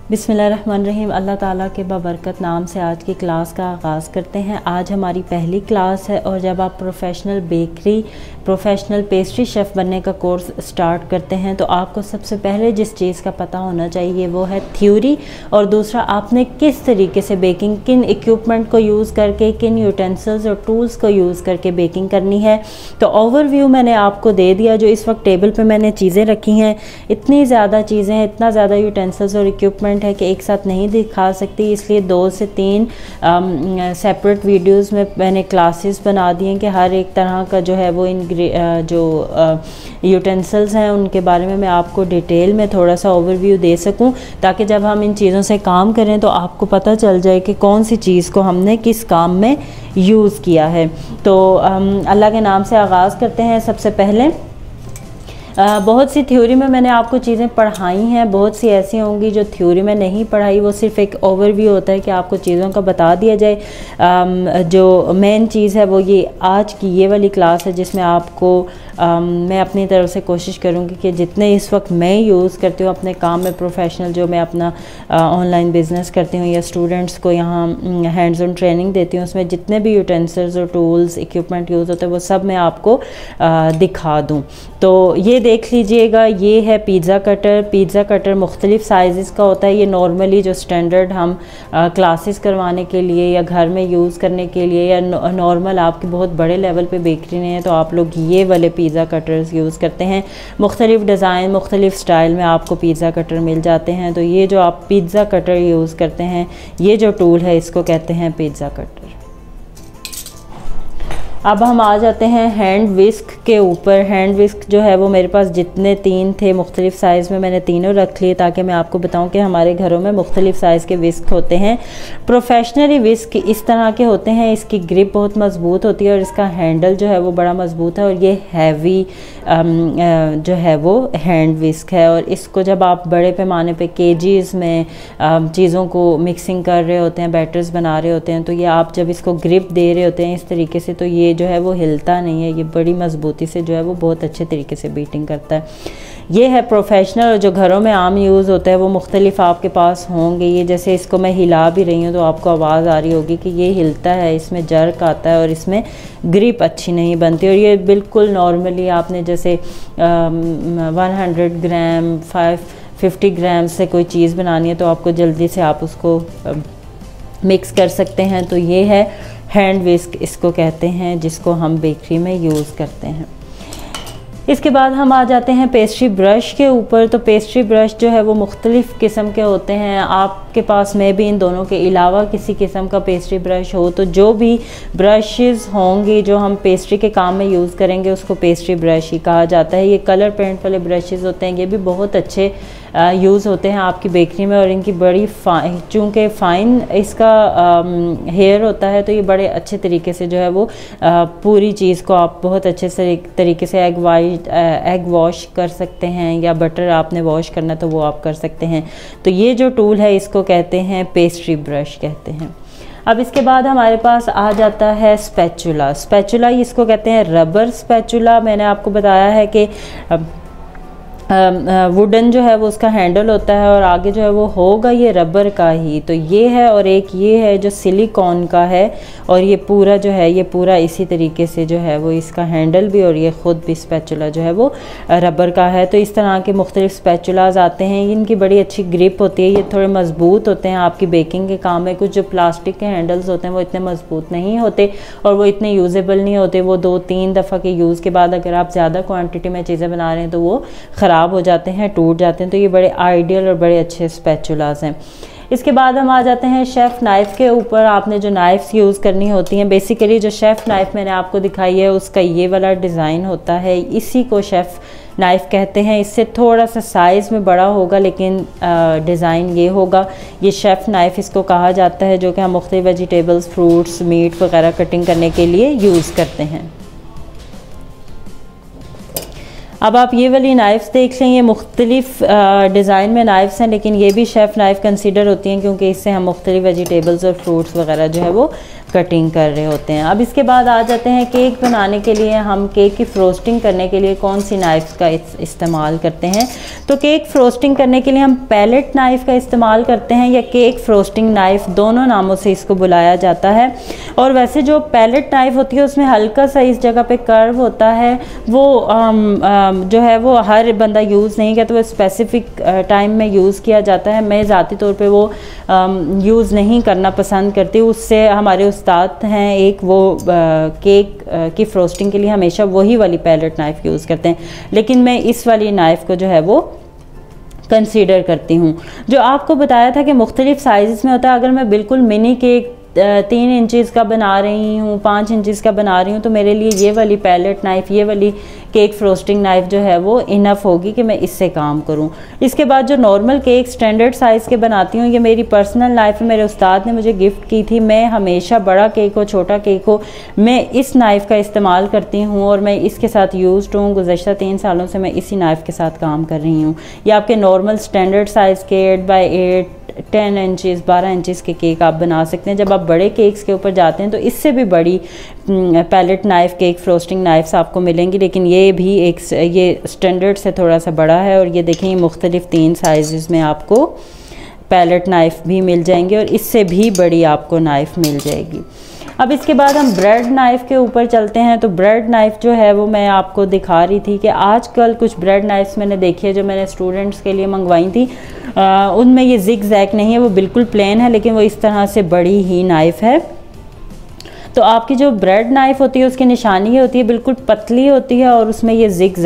बिस्मिल्लाहिर्रहमानिर्रहीम। अल्लाह ताला के बाबरकत नाम से आज की क्लास का आगाज़ करते हैं। आज हमारी पहली क्लास है और जब आप प्रोफेशनल पेस्ट्री शेफ़ बनने का कोर्स स्टार्ट करते हैं तो आपको सबसे पहले जिस चीज़ का पता होना चाहिए वो है थ्योरी, और दूसरा आपने किस तरीके से बेकिंग, किन इक्विपमेंट को यूज़ करके, किन यूटेंसिल्स और टूल्स को यूज़ करके बेकिंग करनी है। तो ओवरव्यू मैंने आपको दे दिया। जो इस वक्त टेबल पे मैंने चीज़ें रखी हैं, इतनी ज़्यादा चीज़ें हैं, इतना ज़्यादा यूटेंसिल्स और इक्विपमेंट है कि एक साथ नहीं दिखा सकती, इसलिए 2 से 3 सेपरेट वीडियोस में मैंने क्लासेस बना दी हैं कि हर एक तरह का जो है वो यूटेंसिल्स हैं उनके बारे में मैं आपको डिटेल में थोड़ा सा ओवरव्यू दे सकूं, ताकि जब हम इन चीज़ों से काम करें तो आपको पता चल जाए कि कौन सी चीज़ को हमने किस काम में यूज़ किया है। तो अल्लाह के नाम से आगाज़ करते हैं। सबसे पहले बहुत सी थ्योरी में मैंने आपको चीज़ें पढ़ाई हैं, बहुत सी ऐसी होंगी जो थ्योरी में नहीं पढ़ाई, वो सिर्फ एक ओवरव्यू होता है कि आपको चीज़ों का बता दिया जाए। जो मेन चीज़ है वो ये आज की ये वाली क्लास है जिसमें आपको मैं अपनी तरफ से कोशिश करूँगी कि जितने इस वक्त मैं यूज़ करती हूँ अपने काम में, प्रोफेशनल जो मैं अपना ऑनलाइन बिज़नेस करती हूँ या स्टूडेंट्स को यहाँ हैंड्स ऑन ट्रेनिंग देती हूँ, उसमें जितने भी यूटेंसिल्स और टूल्स इक्विपमेंट यूज़ होते हैं वो सब मैं आपको दिखा दूँ। तो ये देख लीजिएगा, ये है पिज़्ज़ा कटर। पिज़्ज़ा कटर मुख्तलिफ़ साइज़ का होता है। ये नॉर्मली जो स्टैंडर्ड हम क्लासेस करवाने के लिए या घर में यूज़ करने के लिए या नॉर्मल आपके बहुत बड़े लेवल पे बेकरी नहीं है तो आप लोग ये वाले पिज़्ज़ा कटर्स यूज़ करते हैं। मुख्तलिफ़ डिज़ाइन, मुख्तलिफ़ स्टाइल में आपको पिज़्ज़ा कटर मिल जाते हैं। तो ये जो आप पिज़्ज़ा कटर यूज़ करते हैं, ये जो टूल है इसको कहते हैं पिज़्ज़ा कटर। अब हम आ जाते हैं हैंड विस्क के ऊपर। हैंड विस्क जो है वो मेरे पास जितने 3 थे मुख्तलिफ़ साइज़ में, मैंने तीनों रख लिए ताकि मैं आपको बताऊं कि हमारे घरों में मुख्तलिफ़ साइज़ के विस्क होते हैं। प्रोफेशनली विस्क इस तरह के होते हैं, इसकी ग्रिप बहुत मज़बूत होती है और इसका हैंडल जो है वो बड़ा मज़बूत है और ये हैवी जो है वो हैंड विस्क है। और इसको जब आप बड़े पैमाने पे केजीज़ में चीज़ों को मिक्सिंग कर रहे होते हैं, बैटर्स बना रहे होते हैं, तो ये आप जब इसको ग्रिप दे रहे होते हैं इस तरीके से, तो ये जो है वो हिलता नहीं है, ये बड़ी मज़बूती से जो है वो बहुत अच्छे तरीके से बीटिंग करता है। ये है प्रोफेशनल। और जो घरों में आम यूज़ होता है वो मुख्तलिफ आपके पास होंगे। ये जैसे इसको मैं हिला भी रही हूँ तो आपको आवाज़ आ रही होगी कि ये हिलता है, इसमें जर्क आता है और इसमें ग्रिप अच्छी नहीं बनती। और ये बिल्कुल नॉर्मली आपने जैसे 100 ग्राम 50 ग्राम से कोई चीज़ बनानी है तो आपको जल्दी से आप उसको मिक्स कर सकते हैं। तो ये है हैंड विस्क इसको कहते हैं, जिसको हम बेकरी में यूज़ करते हैं। इसके बाद हम आ जाते हैं पेस्ट्री ब्रश के ऊपर। तो पेस्ट्री ब्रश जो है वो मुख्तलिफ़ किस्म के होते हैं। आपके पास में भी इन दोनों के अलावा किसी किस्म का पेस्ट्री ब्रश हो तो जो भी ब्रशेज़ होंगे जो हम पेस्ट्री के काम में यूज़ करेंगे उसको पेस्ट्री ब्रश ही कहा जाता है। ये कलर पेंट वाले ब्रशेज़ होते हैं, ये भी बहुत अच्छे यूज़ होते हैं आपकी बेकरी में। और इनकी बड़ी चूँकि फ़ाइन इसका हेयर होता है तो ये बड़े अच्छे तरीके से जो है वो पूरी चीज़ को आप बहुत अच्छे से तरीके से एग वॉश कर सकते हैं, या बटर आपने वॉश करना तो वो आप कर सकते हैं। तो ये जो टूल है इसको कहते हैं पेस्ट्री ब्रश कहते हैं। अब इसके बाद हमारे पास आ जाता है स्पैचुला। स्पैचुला इसको कहते हैं रबर स्पैचुला। मैंने आपको बताया है कि वुडन जो है वो उसका हैंडल होता है और आगे जो है वो होगा ये रबर का ही। तो ये है, और एक ये है जो सिलिकॉन का है, और ये पूरा जो है ये पूरा इसी तरीके से जो है वो इसका हैंडल भी और ये ख़ुद भी स्पैचुला जो है वो रबर का है। तो इस तरह के मुख्तलिफ स्पैचुलाज आते हैं, इनकी बड़ी अच्छी ग्रिप होती है, ये थोड़े मज़बूत होते हैं आपकी बेकिंग के काम में। कुछ जो प्लास्टिक के हैंडल्स होते हैं वो इतने मज़बूत नहीं होते और वो इतने यूज़ेबल नहीं होते। वो 2-3 दफ़ा के यूज़ के बाद अगर आप ज़्यादा क्वान्टिटी में चीज़ें बना रहे हैं तो वो ख़राब हो जाते हैं, टूट जाते हैं। तो ये बड़े आइडियल और बड़े अच्छे स्पैचुलास हैं। इसके बाद हम आ जाते हैं शेफ़ नाइफ़ के ऊपर। आपने जो नाइफ़्स यूज़ करनी होती हैं, बेसिकली जो शेफ़ नाइफ़ मैंने आपको दिखाई है उसका ये वाला डिज़ाइन होता है, इसी को शेफ़ नाइफ़ कहते हैं। इससे थोड़ा सा साइज़ में बड़ा होगा लेकिन डिज़ाइन ये होगा। ये शेफ़ नाइफ़ इसको कहा जाता है, जो कि हम मुख्तलिफ़ वेजिटेबल्स, फ्रूट्स, मीट वगैरह कटिंग करने के लिए यूज़ करते हैं। अब आप ये वाली नाइफ़्स देख लें, ये मुख्तलिफ डिज़ाइन में नाइफ़्स हैं, लेकिन ये भी शेफ़ नाइफ़ कंसीडर होती हैं क्योंकि इससे हम मुख्तलिफ वेजिटेबल्स और फ्रूट्स वगैरह जो है वो कटिंग कर रहे होते हैं। अब इसके बाद आ जाते हैं केक बनाने के लिए। हम केक की फ्रोस्टिंग करने के लिए कौन सी नाइफ़्स का इस्तेमाल करते हैं? तो केक फ्रोस्टिंग करने के लिए हम पैलेट नाइफ़ का इस्तेमाल करते हैं या केक फ्रोस्टिंग नाइफ़, दोनों नामों से इसको बुलाया जाता है। और वैसे जो पैलेट नाइफ़ होती है उसमें हल्का सा इस जगह पे कर्व होता है, वो जो है वो हर बंदा यूज़ नहीं करता, वो स्पेसिफ़िक टाइम में यूज़ किया जाता है। मैं ज़ाती तौर पे वो यूज़ नहीं करना पसंद करती। उससे हमारे उस्ताद हैं एक, वो केक की फ्रोस्टिंग के लिए हमेशा वही वाली पैलेट नाइफ़ यूज़ करते हैं, लेकिन मैं इस वाली नाइफ़ को जो है वो कंसीडर करती हूँ। जो आपको बताया था कि मुख्तलिफ़ साइज़ में होता है, अगर मैं बिल्कुल मिनी केक 3 इंचज़ का बना रही हूँ, 5 इंचज़ का बना रही हूँ, तो मेरे लिए ये वाली पैलेट नाइफ़, ये वाली केक फ्रोस्टिंग नाइफ़ जो है वो इनफ होगी कि मैं इससे काम करूँ। इसके बाद जो नॉर्मल केक स्टैंडर्ड साइज़ के बनाती हूँ, ये मेरी पर्सनल नाइफ़ मेरे उस्ताद ने मुझे गिफ्ट की थी। मैं हमेशा बड़ा केक हो छोटा केक हो, मैं इस नाइफ़ का इस्तेमाल करती हूँ और मैं इसके साथ यूज्ड हूँ। गुज़श्ता 3 सालों से मैं इसी नाइफ़ के साथ काम कर रही हूँ। ये आपके नॉर्मल स्टैंडर्ड साइज़ के 8x8 10 इंचज़ 12 इंचज़ के केक आप बना सकते हैं। जब आप बड़े केक्स के ऊपर जाते हैं तो इससे भी बड़ी palette knife cake frosting knives आपको मिलेंगी, लेकिन ये भी ये स्टैंडर्ड से थोड़ा सा बड़ा है। और ये देखें, मुख्तलिफ 3 साइज़ में आपको पैलेट नाइफ़ भी मिल जाएंगे और इससे भी बड़ी आपको नाइफ़ मिल जाएगी। अब इसके बाद हम ब्रेड नाइफ़ के ऊपर चलते हैं। तो ब्रेड नाइफ़ जो है वो मैं आपको दिखा रही थी कि आजकल कुछ ब्रेड नाइफ़्स मैंने देखी है जो मैंने स्टूडेंट्स के लिए मंगवाई थी, उनमें ये जिग जैग नहीं है, वो बिल्कुल प्लेन है, लेकिन वो इस तरह से बड़ी ही नाइफ़ है। तो आपकी जो ब्रेड नाइफ़ होती है उसकी निशानी ये होती है, बिल्कुल पतली होती है और उसमें ये जिग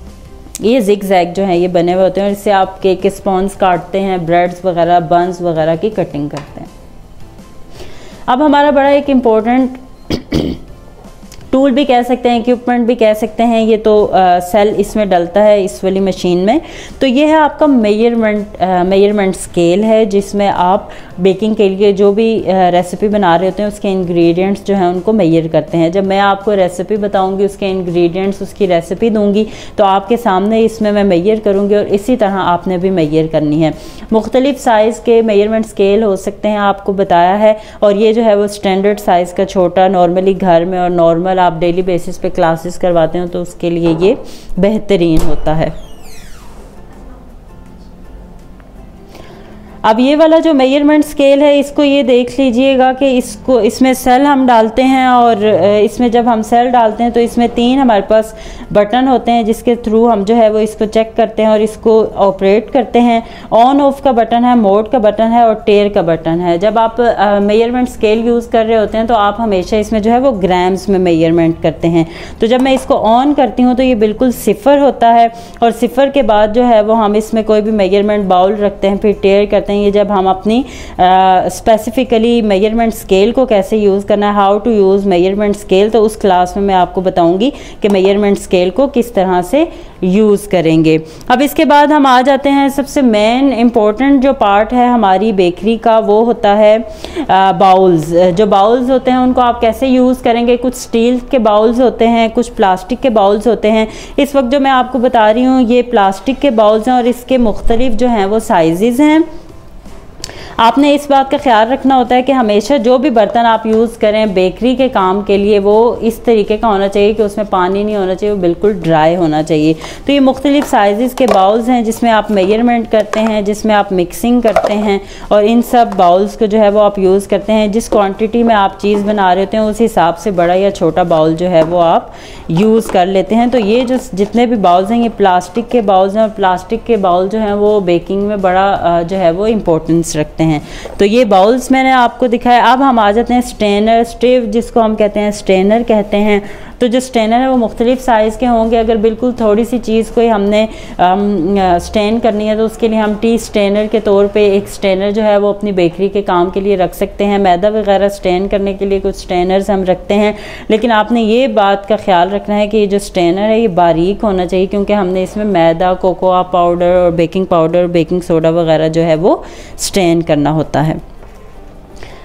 जैग जो है ये बने हुए होते हैं और इससे आप केक के स्पॉन्स काटते हैं, ब्रेड्स वगैरह, बंस वगैरह की कटिंग करते हैं। अब हमारा बड़ा एक इम्पोर्टेंट टूल भी कह सकते हैं, इक्विपमेंट भी कह सकते हैं, ये तो सेल इसमें डलता है इस वाली मशीन में। तो ये है आपका मेजरमेंट स्केल है, जिसमें आप बेकिंग के लिए जो भी रेसिपी बना रहे होते हैं उसके इंग्रेडिएंट्स जो हैं उनको मेजर करते हैं। जब मैं आपको रेसिपी बताऊंगी, उसके इंग्रेडिएंट्स, उसकी रेसिपी दूंगी, तो आपके सामने इसमें मैं मेजर करूंगी और इसी तरह आपने भी मेजर करनी है। मुख्तलिफ साइज़ के मेजरमेंट स्केल हो सकते हैं, आपको बताया है। और ये जो है वो स्टैंडर्ड साइज़ का छोटा, नॉर्मली घर में और नॉर्मल आप डेली बेसिस पे क्लासेस करवाते हो तो उसके लिए ये बेहतरीन होता है। अब ये वाला जो मेजरमेंट स्केल है, इसको ये देख लीजिएगा कि इसमें सेल हम डालते हैं और इसमें जब हम सेल डालते हैं तो इसमें 3 हमारे पास बटन होते हैं जिसके थ्रू हम जो है वो इसको चेक करते हैं और इसको ऑपरेट करते हैं। ऑन ऑफ का बटन है, मोड का बटन है और टेयर का बटन है। जब आप मेजरमेंट स्केल यूज़ कर रहे होते हैं तो आप हमेशा इसमें जो है वो ग्राम्स में मेजरमेंट करते हैं। तो जब मैं इसको ऑन करती हूँ तो ये बिल्कुल 0 होता है और 0 के बाद जो है वो हम इसमें कोई भी मेजरमेंट बाउल रखते हैं, फिर टेयर करते हैं। ये जब हम अपनी स्पेसिफिकली मेजरमेंट स्केल को कैसे यूज़ करना है, how to use measurement scale, तो उस क्लास में मैं आपको बताऊंगी कि मेजरमेंट स्केल को किस तरह से यूज़ करेंगे। अब इसके बाद हम आ जाते हैं सबसे मेन इम्पोर्टेंट जो पार्ट है हमारी बेकरी का, वो होता है बाउल्स। जो बाउल्स होते हैं उनको आप कैसे यूज़ करेंगे। कुछ स्टील के बाउल्स होते हैं, कुछ प्लास्टिक के बाउल्स होते हैं। इस वक्त जो मैं आपको बता रही हूँ ये प्लास्टिक के बाउल्स हैं और इसके मुख्तलिफ जो हैं वो साइज़ हैं। आपने इस बात का ख्याल रखना होता है कि हमेशा जो भी बर्तन आप यूज़ करें बेकरी के काम के लिए वो इस तरीके का होना चाहिए कि उसमें पानी नहीं होना चाहिए, वो बिल्कुल ड्राई होना चाहिए। तो ये मुख्तलिफ साइज़ के बाउल्स हैं जिसमें आप मेजरमेंट करते हैं, जिसमें आप मिक्सिंग करते हैं और इन सब बाउल्स को जो है वो आप यूज़ करते हैं। जिस क्वान्टिटी में आप चीज़ बना रहे होते हैं उस हिसाब से बड़ा या छोटा बाउल जो है वो आप यूज़ कर लेते हैं। तो ये जो जितने भी बाउल्स हैं ये प्लास्टिक के बाउल्स हैं और प्लास्टिक के बाउल जो हैं वो बेकिंग में बड़ा जो है वो इम्पोर्टेंस रखते हैं। तो ये बाउल्स मैंने आपको दिखाया। अब हम आ जाते हैं स्ट्रेनर, स्टिव जिसको हम कहते हैं, स्ट्रेनर कहते हैं। तो जो स्ट्रेनर है वो मुख्तलिफ साइज़ के होंगे। अगर बिल्कुल थोड़ी सी चीज़ कोई हमने स्ट्रेन करनी है तो उसके लिए हम टी स्ट्रेनर के तौर पे एक स्ट्रेनर जो है वो अपनी बेकरी के काम के लिए रख सकते हैं। मैदा वगैरह स्ट्रेन करने के लिए कुछ स्ट्रेनर्स हम रखते हैं, लेकिन आपने ये बात का ख्याल रखना है कि ये जो स्ट्रेनर है ये बारीक होना चाहिए क्योंकि हमने इसमें मैदा, कोकोआ पाउडर और बेकिंग पाउडर, बेकिंग सोडा वगैरह जो है वो स्ट्रेन करना होता है।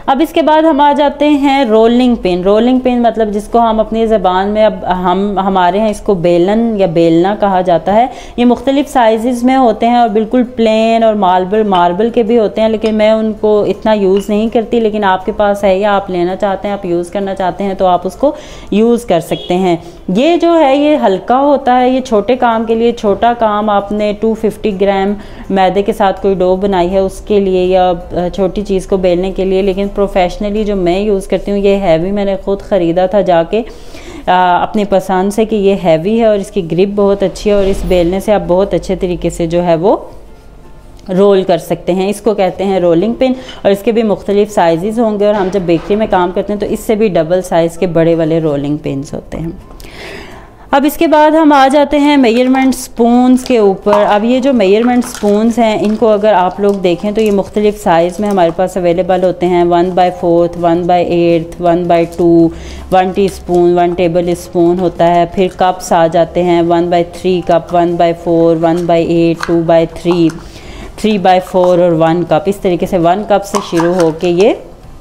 अब इसके बाद हम आ जाते हैं रोलिंग पिन। रोलिंग पिन मतलब जिसको हम अपनी ज़बान में, अब हमारे यहाँ इसको बेलन या बेलना कहा जाता है। ये मुख्तलिफ साइज़ में होते हैं और बिल्कुल प्लेन और मार्बल के भी होते हैं, लेकिन मैं उनको इतना यूज़ नहीं करती। लेकिन आपके पास है या आप लेना चाहते हैं, आप यूज़ करना चाहते हैं तो आप उसको यूज़ कर सकते हैं। ये जो है ये हल्का होता है, ये छोटे काम के लिए, छोटा काम आपने 250 ग्राम मैदे के साथ कोई डो बनाई है उसके लिए या छोटी चीज़ को बेलने के लिए। लेकिन प्रोफेशनली जो मैं यूज़ करती हूँ ये हैवी, मैंने ख़ुद ख़रीदा था जाके अपनी पसंद से कि ये हैवी है और इसकी ग्रिप बहुत अच्छी है और इस बेलने से आप बहुत अच्छे तरीके से जो है वो रोल कर सकते हैं। इसको कहते हैं रोलिंग पिन और इसके भी मुख्तलिफ साइज़ होंगे और हम जब बेकरी में काम करते हैं तो इससे भी डबल साइज़ के बड़े वाले रोलिंग पिन्स होते हैं। अब इसके बाद हम आ जाते हैं मेजरमेंट स्पून्स के ऊपर। अब ये जो मेजरमेंट स्पून्स हैं इनको अगर आप लोग देखें तो ये मुख्तलिफ साइज़ में हमारे पास अवेलेबल होते हैं। 1/4, 1/8, 1/2, 1 टीस्पून, 1 टेबल स्पून होता है। फिर कप्स आ जाते हैं 1/3 कप, 1/4, 1/8, 2/3, 3/4 और 1 कप। इस तरीके से 1 कप से शुरू होके ये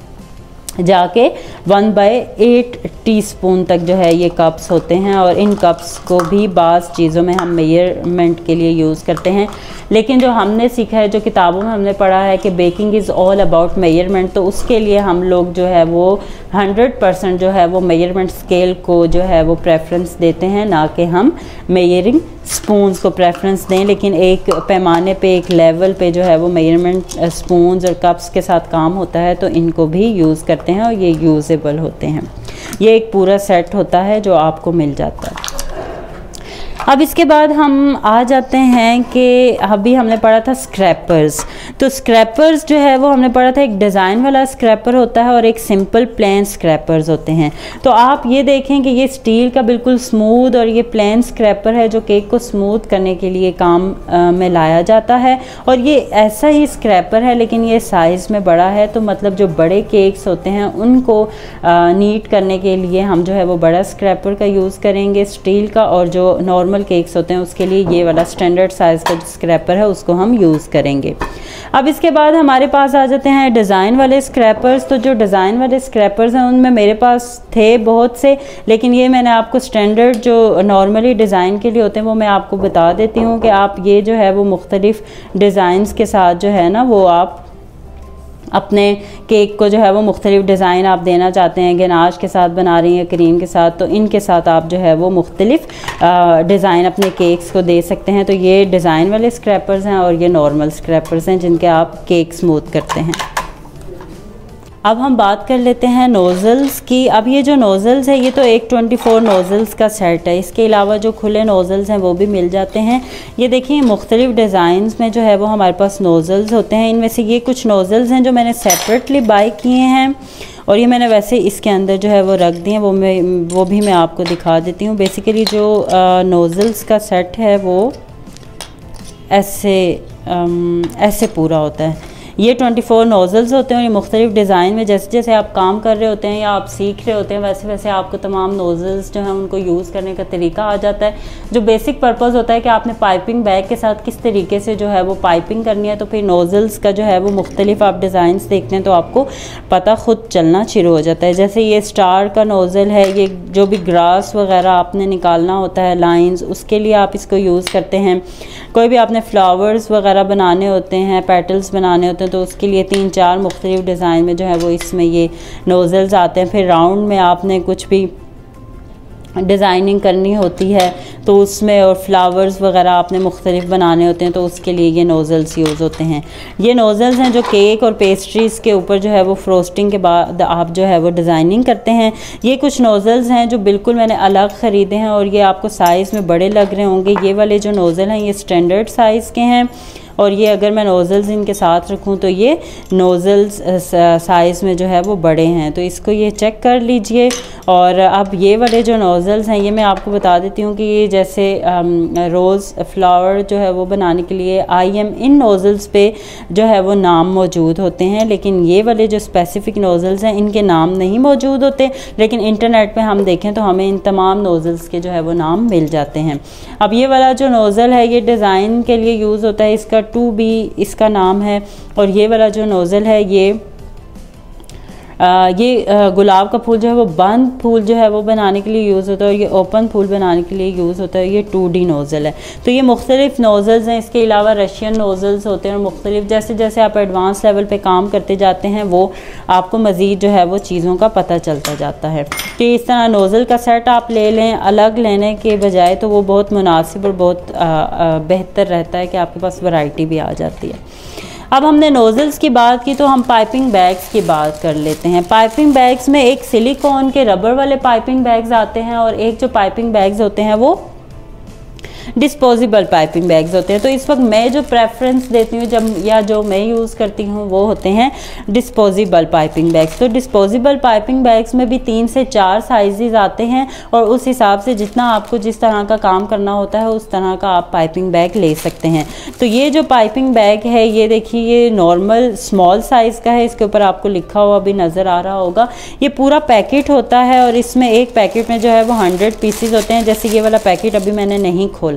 जाके 1/8 टीस्पून तक जो है ये कप्स होते हैं और इन कप्स को भी बाज़ चीज़ों में हम मेजरमेंट के लिए यूज़ करते हैं। लेकिन जो हमने सीखा है, जो किताबों में हमने पढ़ा है कि baking is all about measurement, तो उसके लिए हम लोग जो है वो 100% जो है वो मेजरमेंट स्केल को जो है वो प्रेफरेंस देते हैं, ना कि हम मेजरिंग स्पून्स को प्रेफरेंस दें। लेकिन एक पैमाने पे, एक लेवल पे जो है वो मेजरमेंट स्पून्स और कप्स के साथ काम होता है तो इनको भी यूज़ करते हैं और ये यूजेबल होते हैं। ये एक पूरा सेट होता है जो आपको मिल जाता है। अब इसके बाद हम आ जाते हैं कि अभी हमने पढ़ा था स्क्रैपर्स। तो स्क्रैपर्स जो है वो हमने पढ़ा था, एक डिज़ाइन वाला स्क्रैपर होता है और एक सिंपल प्लेन स्क्रैपर्स होते हैं। तो आप ये देखें कि ये स्टील का बिल्कुल स्मूथ और ये प्लेन स्क्रैपर है जो केक को स्मूथ करने के लिए काम में लाया जाता है। और ये ऐसा ही स्क्रैपर है लेकिन ये साइज़ में बड़ा है, तो मतलब जो बड़े केक्स होते हैं उनको नीट करने के लिए हम जो है वो बड़ा स्क्रैपर का यूज़ करेंगे स्टील का, और जो नॉर्मल केक्स होते हैं उसके लिए ये वाला स्टैंडर्ड साइज़ का जो स्क्रैपर है उसको हम यूज़ करेंगे। अब इसके बाद हमारे पास आ जाते हैं डिज़ाइन वाले स्क्रैपर्स। तो जो डिज़ाइन वाले स्क्रैपर्स हैं उनमें मेरे पास थे बहुत से, लेकिन ये मैंने आपको स्टैंडर्ड जो नॉर्मली डिज़ाइन के लिए होते हैं वो मैं आपको बता देती हूँ कि आप ये जो है वो मुख्तलिफ डिज़ाइंस के साथ जो है ना वो आप अपने केक को जो है वो मुख्तलिफ डिज़ाइन आप देना चाहते हैं, गनाश के साथ बना रही हैं, क्रीम के साथ, तो इनके साथ आप जो है वो मुख्तलिफ डिज़ाइन अपने केक्स को दे सकते हैं। तो ये डिज़ाइन वाले स्क्रैपर्स हैं और ये नॉर्मल स्क्रैपर्स हैं जिनके आप केक स्मूथ करते हैं। अब हम बात कर लेते हैं नोज़ल्स की। अब ये जो नोज़ल्स है ये तो एक 24 नोज़ल्स का सेट है। इसके अलावा जो खुले नोज़ल्स हैं वो भी मिल जाते हैं। ये देखिए मुख्तलिफ डिज़ाइंस में जो है वो हमारे पास नोज़ल्स होते हैं। इनमें से ये कुछ नोज़ल्स हैं जो मैंने सेपरेटली बाय किए हैं और ये मैंने वैसे इसके अंदर जो है वो रख दिए, वो भी मैं आपको दिखा देती हूँ। बेसिकली जो नोज़ल्स का सेट है वो ऐसे पूरा होता है। ये 24 नोज़ल्स होते हैं और ये मुख्तलिफ डिज़ाइन में जैसे जैसे आप काम कर रहे होते हैं या आप सीख रहे होते हैं वैसे वैसे आपको तमाम नोज़ल्स जो हैं उनको यूज़ करने का तरीका आ जाता है। जो बेसिक पर्पस होता है कि आपने पाइपिंग बैग के साथ किस तरीके से जो है वो पाइपिंग करनी है, तो फिर नोज़ल्स का जो है वो मुख्तलिफ आप डिज़ाइंस देखते हैं तो आपको पता खुद चलना शुरू हो जाता है। जैसे ये स्टार का नोज़ल है, ये जो भी ग्रास वगैरह आपने निकालना होता है लाइन्स, उसके लिए आप इसको यूज़ करते हैं। कोई भी आपने फ्लावर्स वगैरह बनाने होते हैं, पेटल्स बनाने होते हैं, तो उसके लिए 3-4 मुख्तलिफ डिज़ाइन में जो है वो इसमें ये नोज़ल्स आते हैं। फिर राउंड में आपने कुछ भी डिज़ाइनिंग करनी होती है तो उसमें, और फ्लावर्स वगैरह आपने मुख्तलिफ बनाने होते हैं तो उसके लिए ये नोज़ल्स यूज़ होते हैं। ये नोज़ल्स हैं जो केक और पेस्ट्रीज़ के ऊपर जो है वो फ्रोस्टिंग के बाद आप जो है वो डिज़ाइनिंग करते हैं। ये कुछ नोज़ल्स हैं जो बिल्कुल मैंने अलग ख़रीदे हैं और ये आपको साइज़ में बड़े लग रहे होंगे। ये वाले जो नोज़ल हैं ये स्टैंडर्ड साइज़ के हैं और ये अगर मैं नोज़ल्स इनके साथ रखूं तो ये नोज़ल्स साइज़ में जो है वो बड़े हैं, तो इसको ये चेक कर लीजिए। और अब ये वाले जो नोज़ल्स हैं ये मैं आपको बता देती हूँ कि ये जैसे रोज़ फ्लावर जो है वो बनाने के लिए IM इन नोज़ल्स पे जो है वो नाम मौजूद होते हैं, लेकिन ये वाले जो स्पेसिफ़िक नोज़ल्स हैं इनके नाम नहीं मौजूद होते, लेकिन इंटरनेट पे हम देखें तो हमें इन तमाम नोज़ल्स के जो है वो नाम मिल जाते हैं। अब ये वाला जो नोज़ल है ये डिज़ाइन के लिए यूज़ होता है, इसका 2B इसका नाम है, और ये वाला जो नोज़ल है ये ये गुलाब का फूल जो है वो बंद फूल जो है वो बनाने के लिए यूज़ होता है और ये ओपन फूल बनाने के लिए यूज़ होता है। ये 2D नोज़ल है। तो ये मुख्तलिफ नोज़ल्स हैं। इसके अलावा रशियन नोज़ल्स होते हैं और मुख्तलिफ जैसे जैसे आप एडवांस लेवल पे काम करते जाते हैं वो आपको मज़ीद जो है वो चीज़ों का पता चलता जाता है। तो इस तरह नोज़ल का सेट आप ले लें अलग लेने के बजाय, तो वो बहुत मुनासिब और बहुत बेहतर रहता है कि आपके पास वैरायटी भी आ जाती है। अब हमने नोज़ल्स की बात की तो हम पाइपिंग बैग्स की बात कर लेते हैं। पाइपिंग बैग्स में एक सिलिकॉन के रबर वाले पाइपिंग बैग्स आते हैं और एक जो पाइपिंग बैग्स होते हैं वो डिस्पोजेबल पाइपिंग बैग्स होते हैं। तो इस वक्त मैं जो प्रेफरेंस देती हूँ जो मैं यूज़ करती हूँ वो होते हैं डिस्पोजेबल पाइपिंग बैग्स। तो डिस्पोजेबल पाइपिंग बैग्स में भी 3 से 4 साइजेस आते हैं और उस हिसाब से जितना आपको जिस तरह का काम करना होता है उस तरह का आप पाइपिंग बैग ले सकते हैं। तो ये जो पाइपिंग बैग है ये देखिए ये नॉर्मल स्मॉल साइज़ का है। इसके ऊपर आपको लिखा हुआ भी नज़र आ रहा होगा। ये पूरा पैकेट होता है और इसमें एक पैकेट में जो है वो 100 पीसेज होते हैं। जैसे ये वाला पैकेट अभी मैंने नहीं खोला।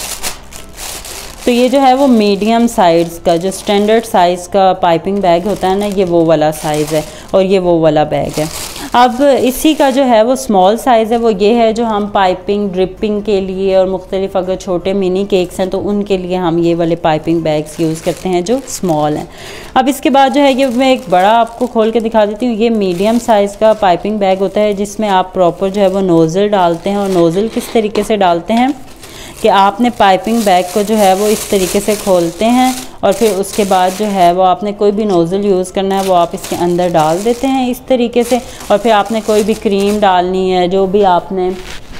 तो ये जो है वो मीडियम साइज़ का जो स्टैंडर्ड साइज़ का पाइपिंग बैग होता है ना, ये वो वाला साइज़ है और ये वो वाला बैग है। अब इसी का जो है वो स्मॉल साइज़ है वो ये है जो हम पाइपिंग ड्रिपिंग के लिए और मुख्तलिफ अगर छोटे मिनी केक्स हैं तो उनके लिए हम ये वाले पाइपिंग बैग्स यूज़ करते हैं जो स्मॉल हैं। अब इसके बाद जो है ये मैं एक बड़ा आपको खोल के दिखा देती हूँ। ये मीडियम साइज़ का पाइपिंग बैग होता है जिसमें आप प्रॉपर जो है वो नोज़ल डालते हैं। और नोज़ल किस तरीके से डालते हैं कि आपने पाइपिंग बैग को जो है वो इस तरीके से खोलते हैं और फिर उसके बाद जो है वो आपने कोई भी नोज़ल यूज़ करना है वो आप इसके अंदर डाल देते हैं इस तरीके से। और फिर आपने कोई भी क्रीम डालनी है, जो भी आपने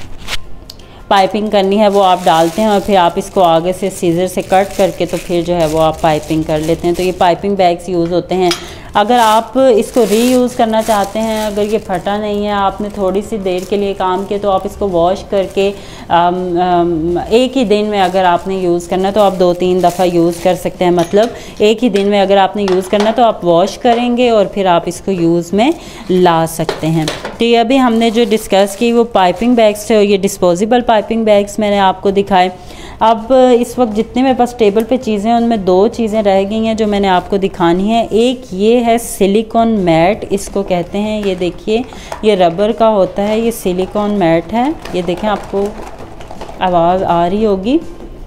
पाइपिंग करनी है वो आप डालते हैं और फिर आप इसको आगे से सीजर से कट करके तो फिर जो है वो आप पाइपिंग कर लेते हैं। तो ये पाइपिंग बैग्स यूज़ होते हैं। अगर आप इसको रीयूज़ करना चाहते हैं, अगर ये फटा नहीं है, आपने थोड़ी सी देर के लिए काम किया तो आप इसको वॉश करके एक ही दिन में अगर आपने यूज़ करना है तो आप 2-3 दफ़ा यूज़ कर सकते हैं। मतलब एक ही दिन में अगर आपने यूज़ करना है तो आप वॉश करेंगे और फिर आप इसको यूज़ में ला सकते हैं। तो ये अभी हमने जो डिस्कस की वो पाइपिंग बैग्स थे और ये डिस्पोजेबल पाइपिंग बैग्स मैंने आपको दिखाए। अब इस वक्त जितने मेरे पास टेबल पे चीज़ें हैं उनमें 2 चीज़ें रह गई हैं जो मैंने आपको दिखानी है। एक ये है सिलिकॉन मैट, इसको कहते हैं। ये देखिए ये रबर का होता है, ये सिलिकॉन मैट है। ये देखें आपको आवाज़ आ रही होगी।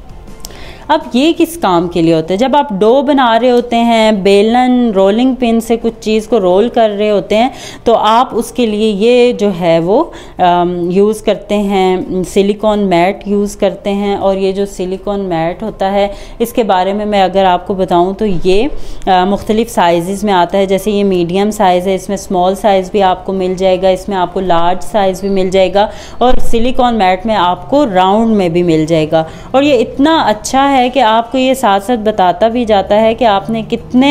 अब ये किस काम के लिए होता है? जब आप डो बना रहे होते हैं, बेलन रोलिंग पिन से कुछ चीज़ को रोल कर रहे होते हैं तो आप उसके लिए ये जो है वो यूज़ करते हैं, सिलिकॉन मैट यूज़ करते हैं। और ये जो सिलिकॉन मैट होता है इसके बारे में मैं अगर आपको बताऊं तो ये मुख्तलिफ़ साइज़ में आता है। जैसे ये मीडियम साइज़ है, इसमें स्मॉल साइज़ भी आपको मिल जाएगा, इसमें आपको लार्ज साइज़ भी मिल जाएगा और सिलिकॉन मैट में आपको राउंड में भी मिल जाएगा। और ये इतना अच्छा है कि आपको ये साथ साथ बताता भी जाता है कि आपने कितने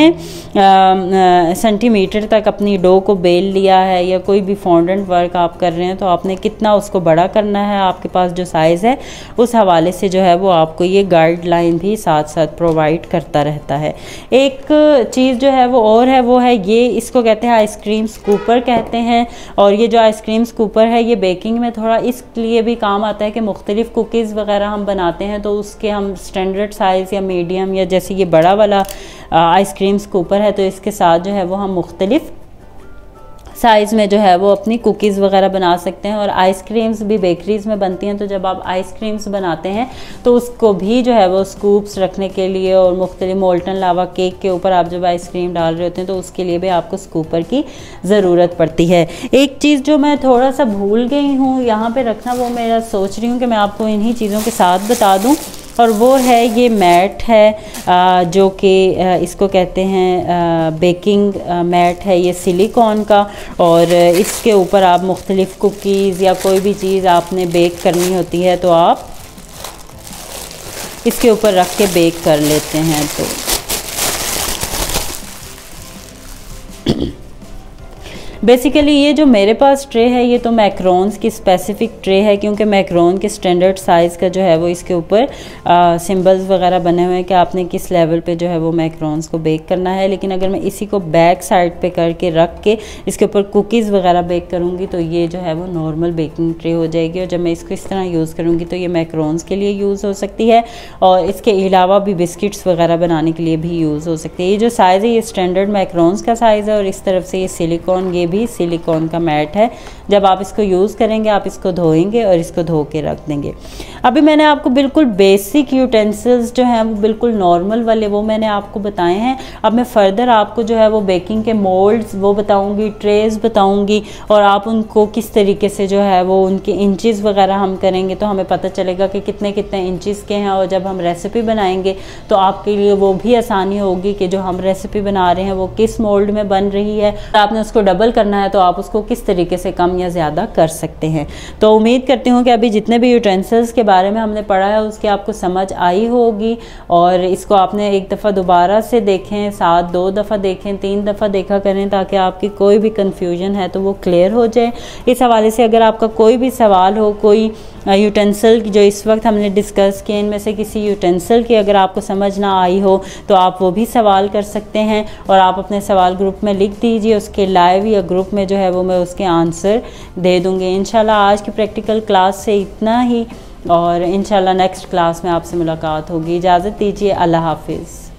सेंटीमीटर तक अपनी डो को बेल लिया है या कोई भी फॉन्डेंट वर्क आप कर रहे हैं तो आपने कितना उसको बड़ा करना है, आपके पास जो साइज़ है उस हवाले से जो है वो आपको ये गाइडलाइन भी साथ साथ प्रोवाइड करता रहता है। एक चीज़ जो है वो और है वो है ये, इसको कहते हैं आइसक्रीम स्कूपर कहते हैं। और ये जो आइसक्रीम स्कूपर है ये बेकिंग में थोड़ा इसलिए भी काम आता है कि मुख्तलिफ़ कुकीज़ वगैरह हम बनाते हैं तो उसके हम स्टैंडर्ड साइज़ या मीडियम या जैसे ये बड़ा वाला आइसक्रीम स्कूपर है तो इसके साथ जो है वो हम मुख्तलिफ साइज़ में जो है वो अपनी कुकीज़ वगैरह बना सकते हैं। और आइसक्रीम्स भी बेकरीज़ में बनती हैं तो जब आप आइसक्रीम्स बनाते हैं तो उसको भी जो है वो स्कूप्स रखने के लिए और मुख्तलिफ मोल्टन लावा केक के ऊपर आप जब आइसक्रीम डाल रहे होते हैं तो उसके लिए भी आपको स्कूपर की ज़रूरत पड़ती है। एक चीज़ जो मैं थोड़ा सा भूल गई हूँ यहाँ पर रखना, वो मैं सोच रही हूँ कि मैं आपको इन्हीं चीज़ों के साथ बता दूँ, और वो है ये मैट है जो कि इसको कहते हैं बेकिंग मैट है, ये सिलिकॉन का। और इसके ऊपर आप मुख्तलिफ़ कुकीज़ या कोई भी चीज़ आपने बेक करनी होती है तो आप इसके ऊपर रख के बेक कर लेते हैं। तो बेसिकली ये जो मेरे पास ट्रे है ये तो मैक्रोन्स की स्पेसिफिक ट्रे है, क्योंकि मैक्रोन के स्टैंडर्ड साइज़ का जो है वो इसके ऊपर सिंबल्स वगैरह बने हुए हैं कि आपने किस लेवल पे जो है वो मैक्रोन्स को बेक करना है। लेकिन अगर मैं इसी को बैक साइड पे करके रख के इसके ऊपर कुकीज़ वगैरह बेक करूँगी तो ये जो है वो नॉर्मल बेकिंग ट्रे हो जाएगी। और जब मैं इसको इस तरह यूज़ करूँगी तो ये मैक्रोन्स के लिए यूज़ हो सकती है और इसके अलावा भी बिस्किट्स वगैरह बनाने के लिए भी यूज़ हो सकती है। ये जो साइज़ है ये स्टैंडर्ड मैक्रोन्स का साइज़ है और इस तरफ से ये सिलिकॉन, ये भी सिलिकॉन का मैट है। जब आप इसको यूज़ करेंगे आप इसको धोएंगे और इसको धो के रख देंगे। अभी मैंने आपको बिल्कुल बेसिक यूटेंसिल्स जो हैं वो बिल्कुल नॉर्मल वाले वो मैंने आपको बताए हैं। अब मैं फर्दर आपको जो है वो बेकिंग के मोल्ड्स वो बताऊंगी, ट्रेज बताऊंगी और आप उनको किस तरीके से जो है वो उनके इंचेस वगैरह हम करेंगे तो हमें पता चलेगा कि कितने कितने इंचेस के हैं। और जब हम रेसिपी बनाएंगे तो आपके लिए वो भी आसानी होगी कि जो हम रेसिपी बना रहे हैं वो किस मोल्ड में बन रही है। आपने उसको डबल करना है तो आप उसको किस तरीके से कम या ज़्यादा कर सकते हैं। तो उम्मीद करती हूँ कि अभी जितने भी यूटेंसिल्स के बारे में हमने पढ़ा है उसकी आपको समझ आई होगी और इसको आपने एक दफ़ा दोबारा से देखें, साथ 2 दफ़ा देखें, 3 दफ़ा देखा करें ताकि आपकी कोई भी कन्फ्यूजन है तो वो क्लियर हो जाए। इस हवाले से अगर आपका कोई भी सवाल हो, कोई यूटेंसिल जो इस वक्त हमने डिस्कस किए इनमें से किसी यूटेंसिल की अगर आपको समझ ना आई हो तो आप वो भी सवाल कर सकते हैं और आप अपने सवाल ग्रुप में लिख दीजिए। उसके लाइव या ग्रुप में जो है वो मैं उसके आंसर दे दूँगी। इंशाल्लाह आज की प्रैक्टिकल क्लास से इतना ही और इंशाल्लाह नेक्स्ट क्लास में आपसे मुलाकात होगी। इजाज़त दीजिए, अल्लाह हाफिज़।